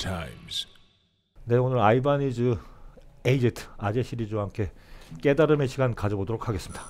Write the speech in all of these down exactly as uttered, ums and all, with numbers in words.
Times. 네, 오늘 아이바니즈 에이제트 아재 시리즈와 함께 깨달음의 시간 가져보도록 하겠습니다.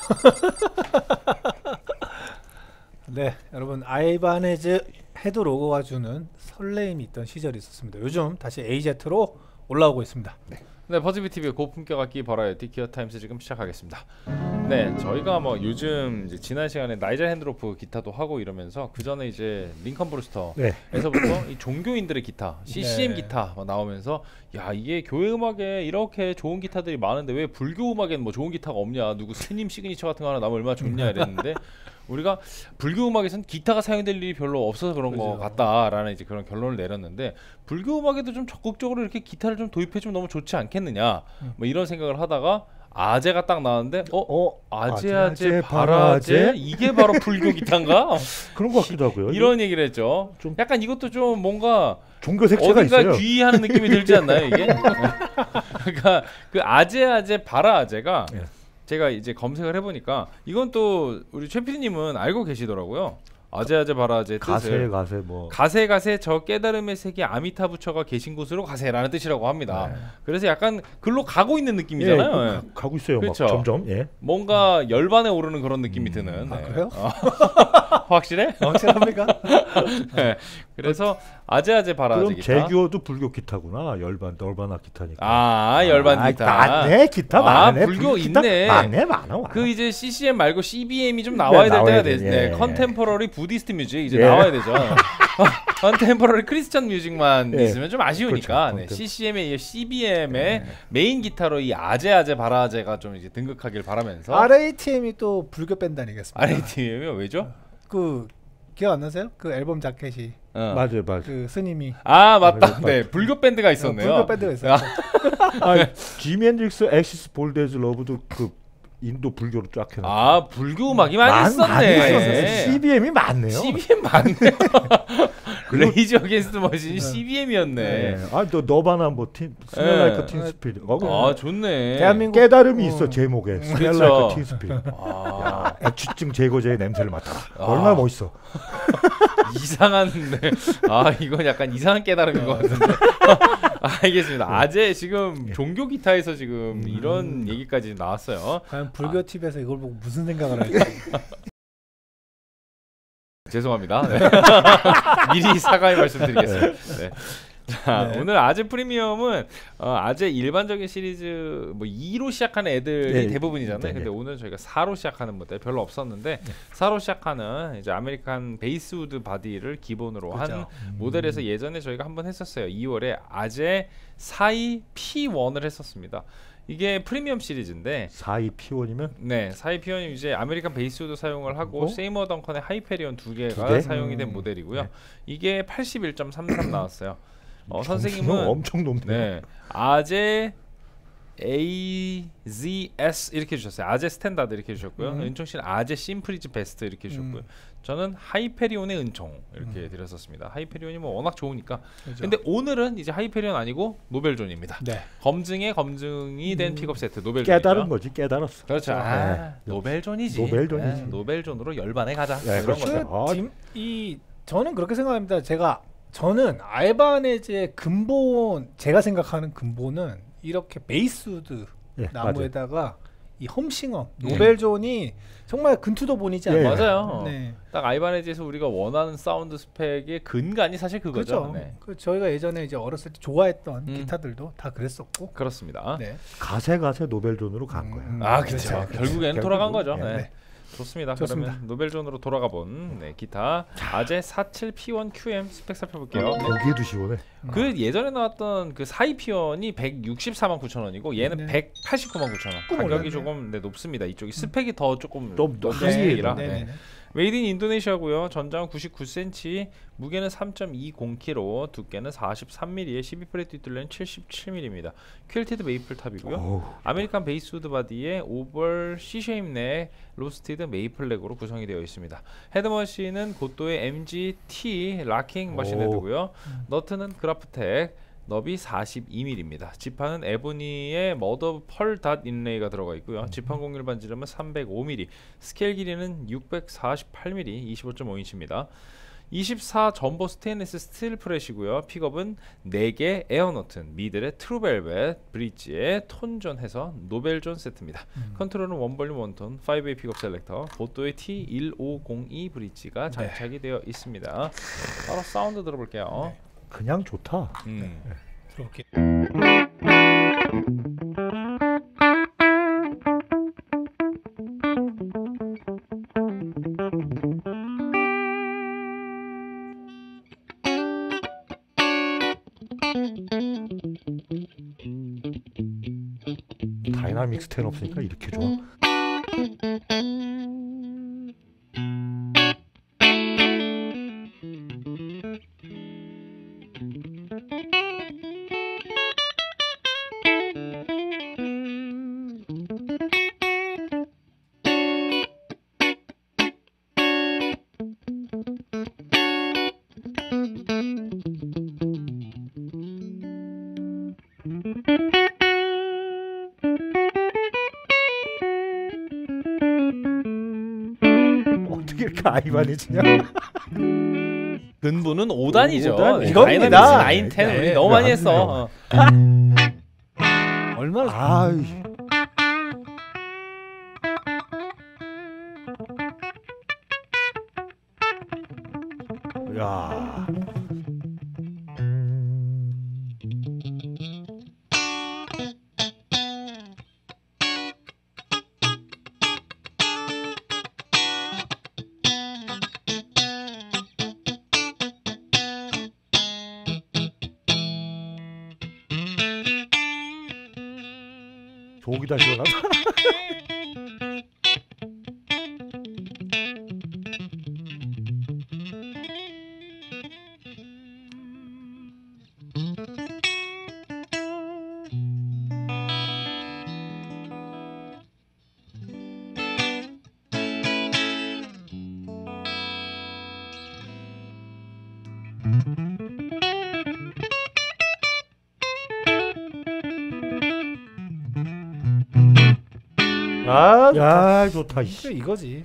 네, 여러분 아이바니즈 헤드 로고가 주는 설레임이 있던 시절이 있었습니다. 요즘 다시 에이제트로 올라오고 있습니다. 네, 네 버즈비티비의 고품격 악기 버라이어티 기어 타임스 지금 시작하겠습니다. 네, 저희가 뭐 요즘 이제 지난 시간에 나이젤 핸드로프 기타도 하고 이러면서 그 전에 이제 링컨 브루스터에서부터 네. 이 종교인들의 기타, 씨씨엠 네. 기타 나오면서 야 이게 교회 음악에 이렇게 좋은 기타들이 많은데 왜 불교 음악에는 뭐 좋은 기타가 없냐, 누구 스님 시그니처 같은 거 하나 나오면 얼마나 좋냐 이랬는데 우리가 불교 음악에선 기타가 사용될 일이 별로 없어서 그런 그렇죠. 것 같다라는 이제 그런 결론을 내렸는데 불교 음악에도 좀 적극적으로 이렇게 기타를 좀 도입해주면 너무 좋지 않겠느냐 음. 뭐 이런 생각을 하다가 아재가 딱 나왔는데 어? 어? 아재 아재, 아재 바라제? 이게 바로 불교 기타인가? 그런 것 같기도 하고요. 이런 얘기를 했죠. 좀 이약간 이것도 좀 뭔가 종교 색채가 어딘가 있어요. 귀하는 느낌이 들지 않나요 이게? 그러니까 그 아재 아재 바라 아재가 네. 제가 이제 검색을 해보니까 이건 또 우리 최 피디님은 알고 계시더라고요. 아재 아재 바라 아재 가세 가세 뭐 가세 가세 저 깨달음의 세계 아미타 부처가 계신 곳으로 가세라는 뜻이라고 합니다. 네. 그래서 약간 글로 가고 있는 느낌이잖아요. 예, 가, 가고 있어요. 그렇죠? 막 점점 예. 뭔가 열반에 오르는 그런 느낌이 음, 드는. 아 네. 그래요? 어. 확실해? 확실합니까? 네. 그래서 아재 아재 바라 아재 그럼 기타. 제규어도 불교 기타구나. 열반 열반악 기타니까. 아 열반 아, 기타. 맞네 기타 아, 많네. 불교 기타 있네. 많네 많아. 그 이제 씨씨엠 말고 씨비엠이 좀 나와야 될 때가 됐네. 예. 컨템포러리 부디스트 뮤직 이제 예. 나와야 되죠. 컨템포러리 크리스천 뮤직만 예. 있으면 좀 아쉬우니까 그렇죠. 네. 씨씨엠의 씨비엠의 예. 메인 기타로 이 아재 아재 바라 아재가 좀 이제 등극하길 바라면서. 알에이티엠이 또 불교 밴드 아니겠습니까? 알에이티엠이 왜죠? 그 기억 안 나세요? 그 앨범 자켓이 어. 맞아요, 맞아요. 그 스님이 아 맞다, 네 불교 밴드가 있었네요. 불교 밴드가 있었어. 아, 지미 앤드릭스 엑시스 볼데즈 러브도 그 인도 불교로 쫙 해놨어. 아 불교 음악이 많이 있었네. 씨비엠이 많네요. 씨비엠 맞네요. 레이지 어게인스트 머신이 씨비엠이었네. 네. 아또 너바나 뭐 팀 스멜 라이크 틴 스피릿. 아 좋네. 대한민국 깨달음이 어. 있어 제목에 스멜 그렇죠. 라이크 틴 스피릿. 아. 애취증 제거제의 냄새를 맡아라. 아. 얼마나 멋있어. 이상한데 아 이건 약간 이상한 깨달음인 것 같은데. 알겠습니다. 네. 아재 지금 네. 종교 기타에서 지금 음. 이런 얘기까지 나왔어요. 과연 불교 아. 팁에서 이걸 보고 무슨 생각을 할지. 죄송합니다. 네. 미리 사과의 말씀드리겠습니다. 네. 자, 네. 오늘 아재 프리미엄은 어, 아재 일반적인 시리즈 뭐 이로 시작하는 애들이 네. 대부분이잖아요. 네. 근데 오늘 저희가 사로 시작하는 모델 별로 없었는데 네. 사로 시작하는 이제 아메리칸 베이스우드 바디를 기본으로 그렇죠. 한 음. 모델에서 예전에 저희가 한번 했었어요. 이월에 아재 사이 피원을 했었습니다. 이게 프리미엄 시리즈인데 사이 피원이면 네 사이 피원이 이제 아메리칸 베이스우드 사용을 하고 어? 세이머 덩컨의 하이페리온 두 개가 두 개? 사용이 된 음. 모델이고요. 네. 이게 팔십일 점 삼삼 나왔어요. 어, 선생님은 엄청 높네요. 네, 아재 에이지에스 이렇게 주셨어요. 아재 스탠다드 이렇게 주셨고요. 음. 은총 씨는 아재 심플이즈 베스트 이렇게 주셨고요. 음. 저는 하이페리온의 은총 이렇게 음. 드렸었습니다. 하이페리온이 뭐 워낙 좋으니까. 그렇죠. 근데 오늘은 이제 하이페리온 아니고 노벨존입니다. 네. 검증에 검증이 된 음. 픽업 세트 노벨존. 깨달은 거지, 깨달았어. 그렇죠. 아, 네. 노벨존이지. 노벨존이지. 네, 노벨존으로 열반에 가자. 네, 그런 그렇죠. 거죠. 그, 이 저는 그렇게 생각합니다. 제가 저는 아이바네즈의 근본 제가 생각하는 근본은 이렇게 베이스우드 예, 나무에다가 맞아요. 이 홈싱어 노벨존이 정말 근투더본이지 않나요? 예, 맞아요. 네. 딱 아이바네즈에서 우리가 원하는 사운드 스펙의 근간이 사실 그거죠. 그렇죠. 네. 그 저희가 예전에 이제 어렸을 때 좋아했던 음. 기타들도 다 그랬었고 그렇습니다. 네. 가세 가세 노벨존으로 간 거예요. 음, 아 그렇죠. 그렇죠. 결국에는 결국, 돌아간 거죠. 네. 네. 좋습니다. 좋습니다. 그러면 노벨존으로 돌아가 본 네, 기타 아재 사십칠 피원 큐엠 스펙 살펴볼게요. 보기에도 시원해. 그 예전에 나왔던 그 사이 피원이 백육십사만 구천 원이고 얘는 네. 백팔십구만 구천 원. 가격이 몰랐네. 조금 네, 높습니다. 이쪽이 스펙이 더 조금 좀 높습니다. 네. 네. 네. 메이드 인 인도네시아고요. 전장은 구십구 센티미터, 무게는 삼 점 이공 킬로그램, 두께는 사십삼 밀리미터에 십이 프렛 뒷둘레는 칠십칠 밀리미터. 퀼티드 메이플 탑이고요. 오우. 아메리칸 베이스우드 바디에 오벌 C-쉐입 넥, 로스티드 메이플 넥으로 구성이 되어 있습니다. 헤드머신은 고도의 엠지티 락킹 머신 헤드고요. 음. 너트는 그라프텍, 너비 사십이 밀리미터입니다. 지판은 에보니의 머더 펄 닷 인레이가 들어가 있고요. 지판 공률 반지름은 삼백오 밀리미터, 스케일 길이는 육백사십팔 밀리미터, 이십오 점 오 인치입니다. 이십사 점보 스테인리스 스틸 프렛이고요. 픽업은 네 개 에어노튼, 미들의 트루벨벳, 브릿지의 톤존 해서 노벨존 세트입니다. 음. 컨트롤은 원볼륨 원톤, 파이브 웨이 픽업 셀렉터, 보토의 티 일오공이 브릿지가 장착이 네. 되어 있습니다. 바로 사운드 들어볼게요. 네. 그냥 좋다. 음. 네. 들어볼게요. 다이나믹 스탠 없으니까 이렇게 좋아. 어떻게 이렇게 아이바니지냐? 근본은 오 단이죠. 이겁니다. 나인, 텐 네. 우리 너무 많이 했어. 얼마나 아이. 야. 조기다 시원하다. 아, 야, 좋다. 그래, 이거지.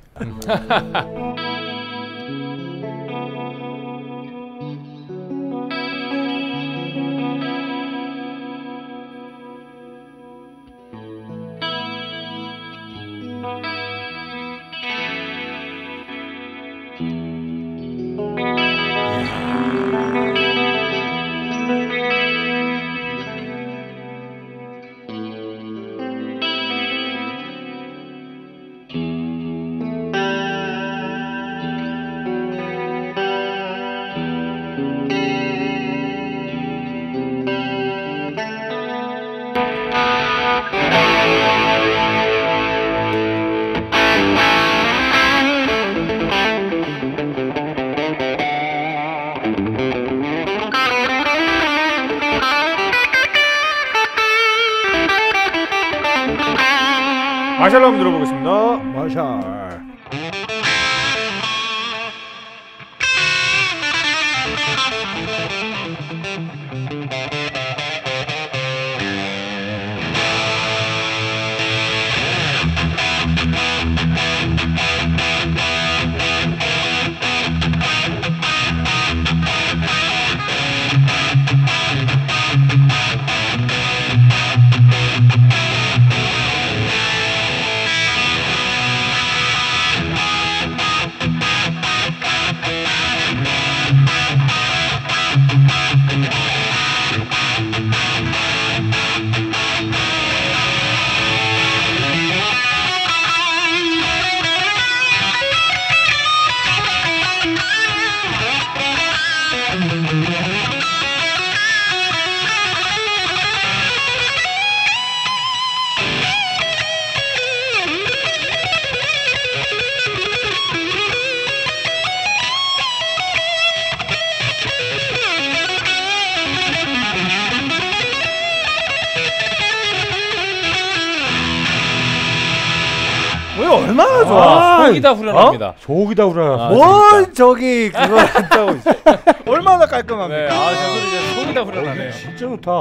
마샬 한번 들어보겠습니다. 마샬. 왜 얼마나 좋아? 아, 속이다 후련합니다. 어? 속이다 후련하다. 아, 뭔 저기 그거 한다고 있어. 얼마나 깔끔합니까? 네, 아, 저 소리 이제 속이다 후련하네요. 진짜 좋다.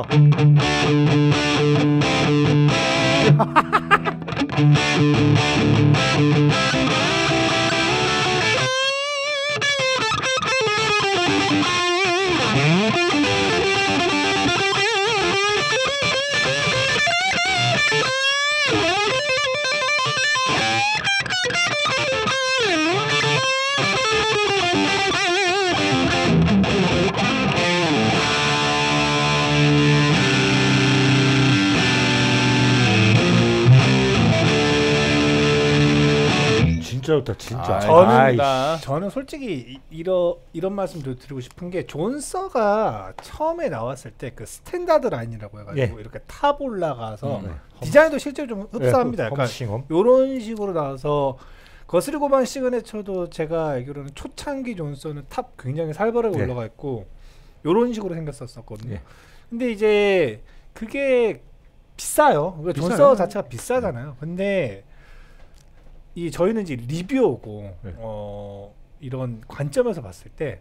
진짜 좋다 진짜. 아, 저는 아이씨. 저는 솔직히 이런 이런 말씀도 드리고 싶은 게 존서가 처음에 나왔을 때 그 스탠다드 라인이라고 해가지고 예. 이렇게 탑 올라가서 음. 디자인도 실제로 좀 흡사합니다. 예, 약간 이런 식으로 나와서 거스르고만 시그네처도 제가 알기로는 초창기 존서는 탑 굉장히 살벌하게 예. 올라가 있고 이런 식으로 생겼었거든요. 예. 근데 이제 그게 비싸요. 그러니까 존서 자체가 비싸잖아요. 근데 이 저희는 이제 리뷰하고 네. 어 이런 관점에서 봤을 때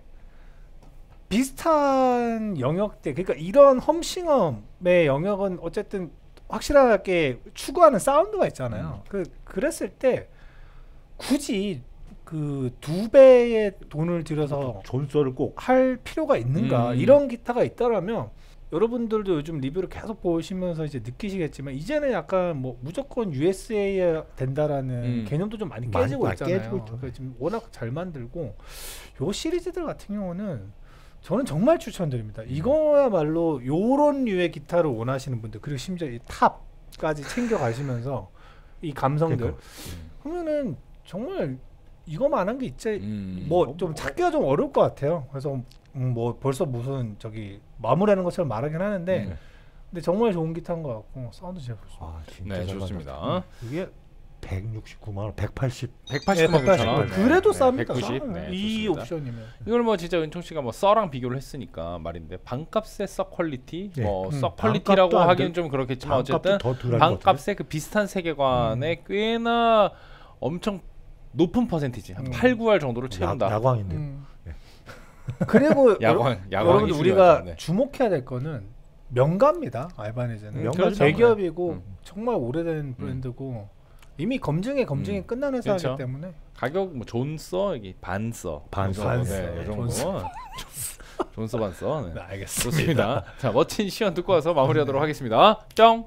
비슷한 영역대, 그러니까 이런 험싱엄의 영역은 어쨌든 확실하게 추구하는 사운드가 있잖아요. 음. 그 그랬을 때 굳이 그 두 배의 돈을 들여서 존서를 꼭 할 필요가 있는가? 음. 이런 기타가 있다라면 여러분들도 요즘 리뷰를 계속 보시면서 이제 느끼시겠지만 이제는 약간 뭐 무조건 유에스에이야 된다라는 음. 개념도 좀 많이 깨지고 많이 있잖아요. 깨지고 있죠. 지금 워낙 잘 만들고 요 시리즈들 같은 경우는 저는 정말 추천드립니다. 음. 이거야말로 요런 류의 기타를 원하시는 분들, 그리고 심지어 이 탑까지 챙겨 가시면서 이 감성들 그러니까. 음. 그러면은 정말 이거만한 게 있지. 음. 뭐 좀 찾기가 좀 어려울 것 같아요. 그래서 음 뭐 벌써 무슨 저기 마무리하는 것처럼 말하긴 하는데 음. 근데 정말 좋은 기타인 것 같고 사운드 제일 좋습니다. 아, 진짜 네, 좋습니다. 이게 백육십구만 원, 백팔십, 백팔십만 원. 네, 그래도 네, 쌉니다. 백구십. 네, 이 옵션이면. 이걸 뭐 진짜 은총 씨가 뭐 써랑 비교를 했으니까 말인데 반값의 써 퀄리티, 네. 뭐 써 음, 퀄리티라고 하기는 좀 그렇겠지만 어쨌든 반값의 그 비슷한 세계관에 음. 꽤나 엄청 높은 퍼센티지, 한 음. 팔, 구할 정도를 채운다. 야광인데. 음. 그리고 야광, 여러분 우리가 네. 주목해야 될 거는 명가입니다. 알바네즈는 음, 그렇죠. 대기업이고 음. 정말 오래된 브랜드고 음. 이미 검증에 검증이 음. 끝난 회사이기 그렇죠. 때문에 가격 뭐 존써 여기 반써 반써 네, 이 정도 존써 반써 네. 네, 알겠습니다. 좋습니다. 자, 멋진 시연 듣고 와서 마무리하도록 네. 하겠습니다. 뿅.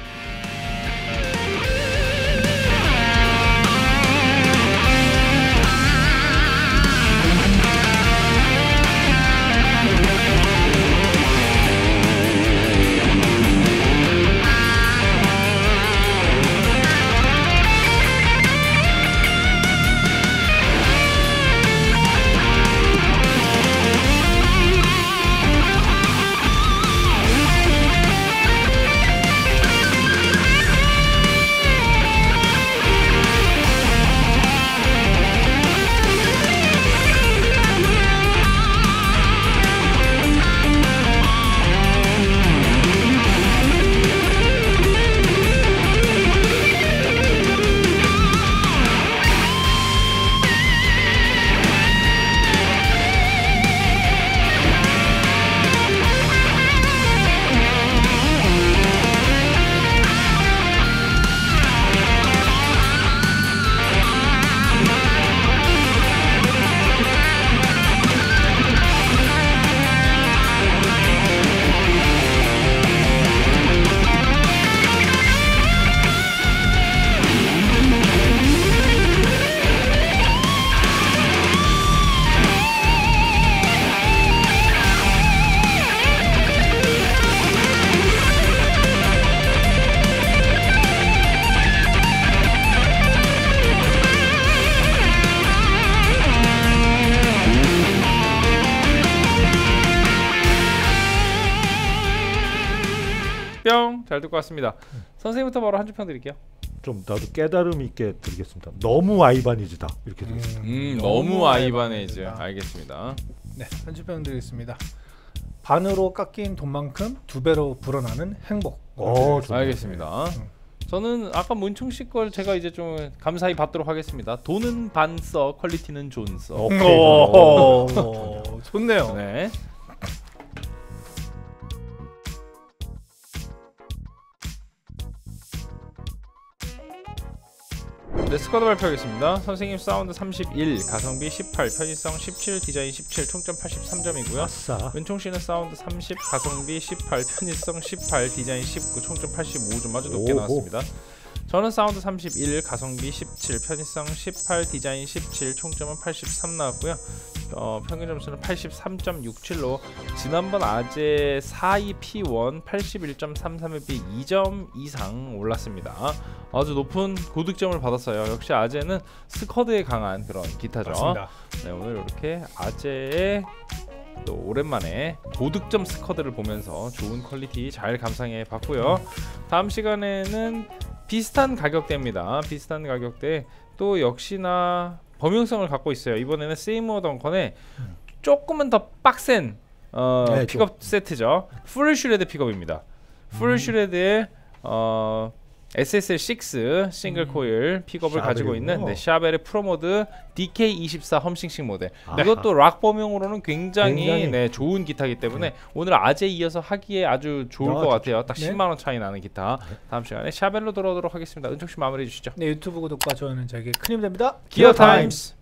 뿅! 잘 듣고 왔습니다. 음. 선생님부터 바로 한 줄 평 드릴게요. 좀 나도 깨달음 있게 드리겠습니다. 너무 아이바니즈다 이렇게 드리겠습니다. 음, 음, 너무 아이바니즈. 알겠습니다. 네, 한 줄 평 드리겠습니다. 반으로 깎인 돈만큼 두 배로 불어나는 행복. 오, 알겠습니다. 음. 저는 아까 문총 씨 걸 제가 이제 좀 감사히 받도록 하겠습니다. 돈은 반 써, 퀄리티는 존 써. 오, 좋네요. 네. 네, 스쿼드 발표하겠습니다. 선생님 사운드 삼십일, 가성비 십팔, 편의성 십칠, 디자인 십칠, 총점 팔십삼 점이고요. 아싸. 은총씨는 사운드 삼십, 가성비 십팔, 편의성 십팔, 디자인 십구, 총점 팔십오 점 아주 높게 나왔습니다. 저는 사운드 삼십일, 가성비 십칠, 편의성 십팔, 디자인 십칠, 총점은 팔십삼 나왔고요. 어, 평균 점수는 팔십삼 점 육칠로 지난번 아재 사이 피 원 팔십일 점 삼삼에 비해 이 점 이상 올랐습니다. 아주 높은 고득점을 받았어요. 역시 아재는 스쿼드에 강한 그런 기타죠. 맞습니다. 네, 오늘 이렇게 아재의 또 오랜만에 고득점 스쿼드를 보면서 좋은 퀄리티 잘 감상해 봤고요. 다음 시간에는 비슷한 가격대입니다. 비슷한 가격대 또 역시나 범용성을 갖고 있어요. 이번에는 세이머 덩컨의 조금은 더 빡센 어, 네, 픽업 좀. 세트죠. 풀 슈레드 픽업입니다. 풀 슈레드의 어, 에스 에스 엘 육 싱글 코일 픽업을 가지고 있는 네, 샤벨의 프로모드 디 케이 이십사 험싱식 모델. 아. 이것도 락 범용으로는 굉장히, 굉장히 네, 좋은 기타이기 때문에 오늘 아재 이어서 하기에 아주 좋을 아, 것 좋죠. 같아요. 딱 네. 십만 원 차이 나는 기타. 다음 시간에 샤벨로 돌아오도록 하겠습니다. 은총 씨 마무리해 주시죠. 네, 유튜브 구독과 좋아요는 저에게 큰 힘이 됩니다. 기어 타임스.